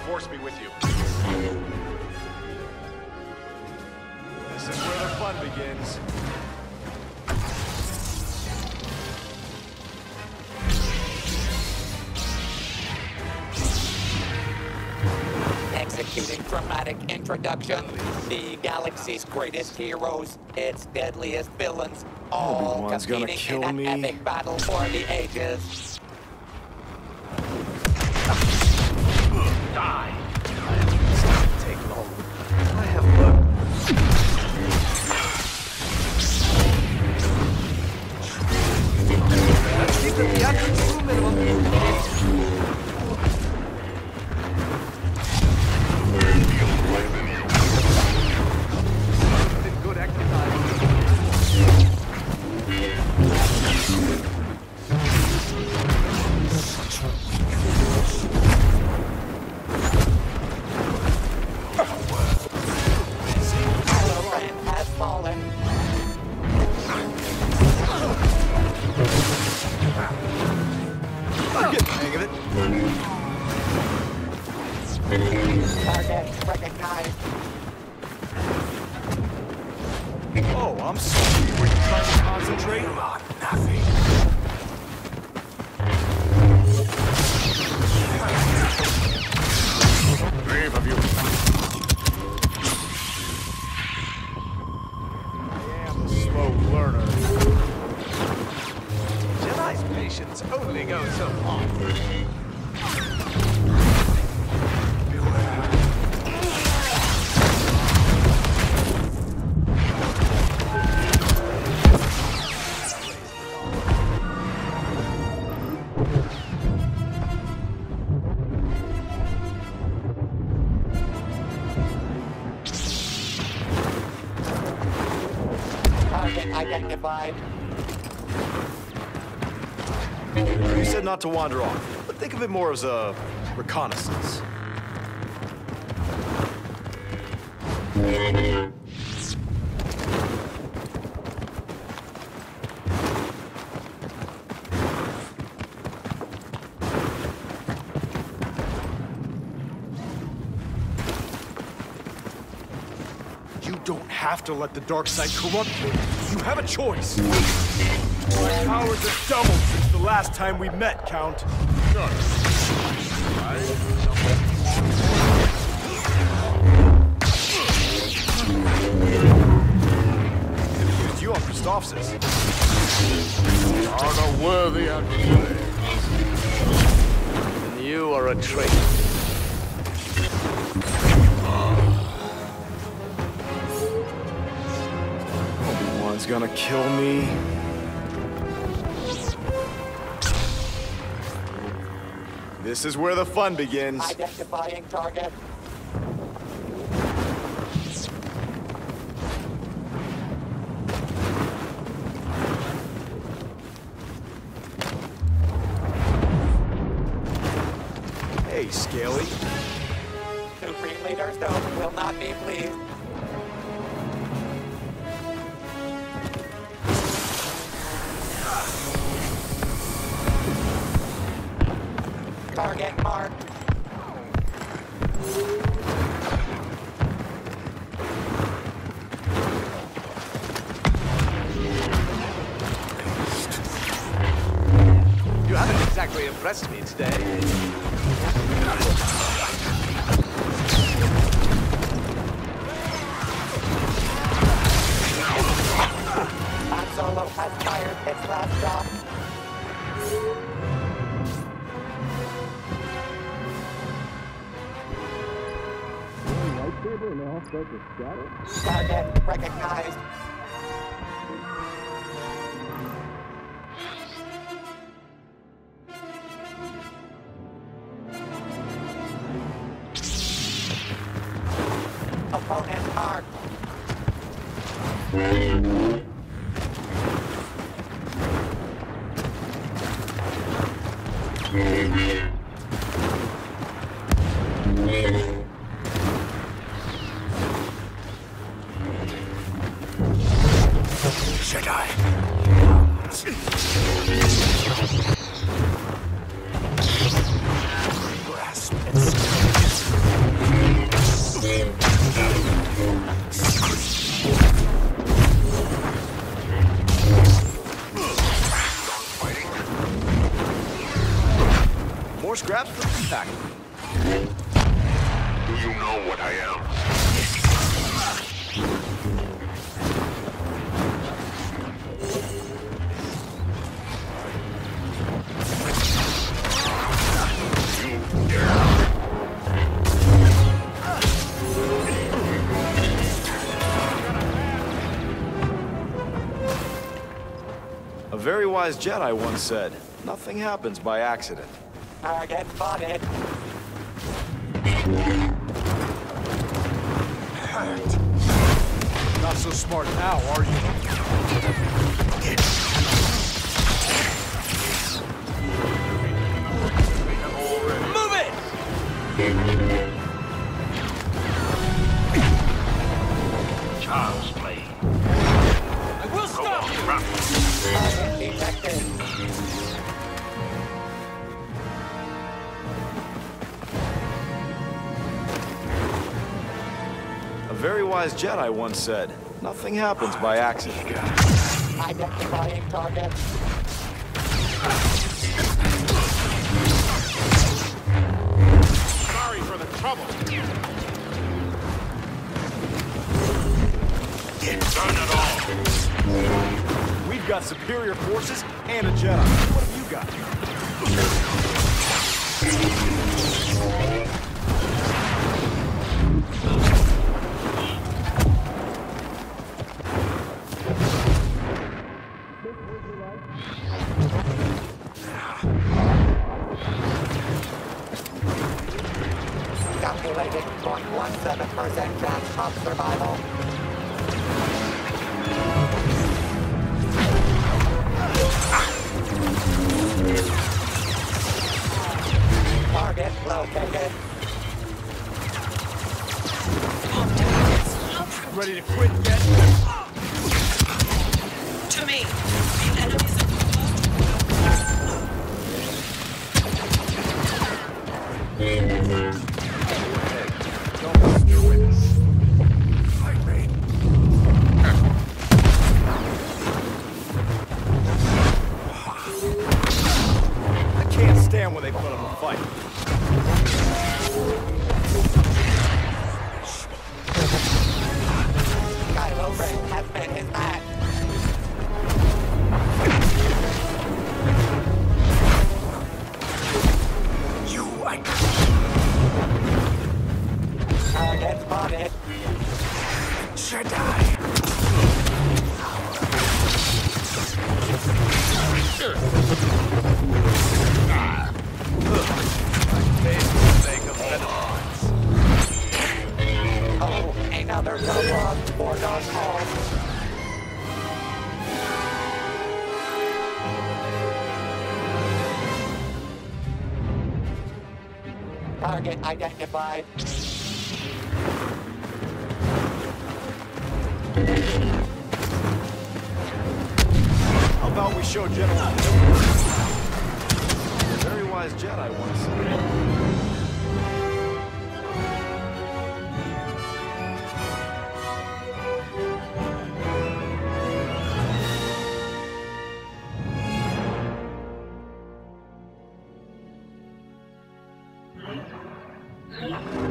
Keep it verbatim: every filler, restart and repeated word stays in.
Force be with you. This is where the fun begins. Executing dramatic introduction. The galaxy's greatest heroes, its deadliest villains, all Obi-Wan's gonna competing kill in an me. epic battle for the ages. Die! It's not gonna take long. I have luck. Let's keep the theatrics to a minimum. Good exercise. Battlefront has fallen. I'm getting the hang of it. Target recognized. Oh, I'm sorry. Were you trying to concentrate? On nothing. Brave of you. I am a slow learner. Jedi's patience only goes so far. Target identified. You said not to wander off, but think of it more as a reconnaissance. You don't have to let the dark side corrupt you. You have a choice. My powers have doubled since the last time we met, Count. Sure. Used you on Christophsis. You are a worthy adversary. And you are a traitor. Obi-Wan's gonna kill me. This is where the fun begins. Identifying target. Hey, Scaly. Supreme Leader Stone will not be pleased. Target marked. You haven't exactly impressed me today. Han Solo has fired its last shot. Target recognized. Opponent marked. Jedi. Grasp and More scraps for the pack. Do you know what I am? You dare! A very wise Jedi once said, nothing happens by accident. Target spotted. Not so smart now, are you? Move it! Child's play. I will stop you! Target detected. A very wise Jedi once said, nothing happens by accident. Identifying target. Sorry for the trouble. Done it all. We've got superior forces and a Jedi. What have you got? Calculated zero point one seven percent chance of survival. Target located. Ready to quit yet? To me, the enemies of Don't be stupid. Fight me. I can't stand when they put up a fight. Kylo Ren has been his match. You, I... Target spotted. Jedi. Oh, another double for Darth Maul. Target identified. How about we show General? Very wise Jedi once said. the